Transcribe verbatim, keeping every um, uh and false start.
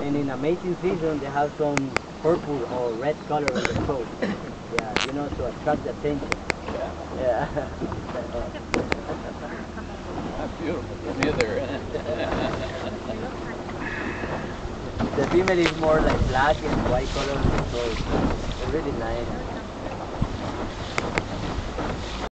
And in a mating season, they have some purple or red color on the coat. Yeah, you know, to attract the attention. Yeah. Yeah. That's beautiful. Neither. The female is more like black and white color, so it's really nice.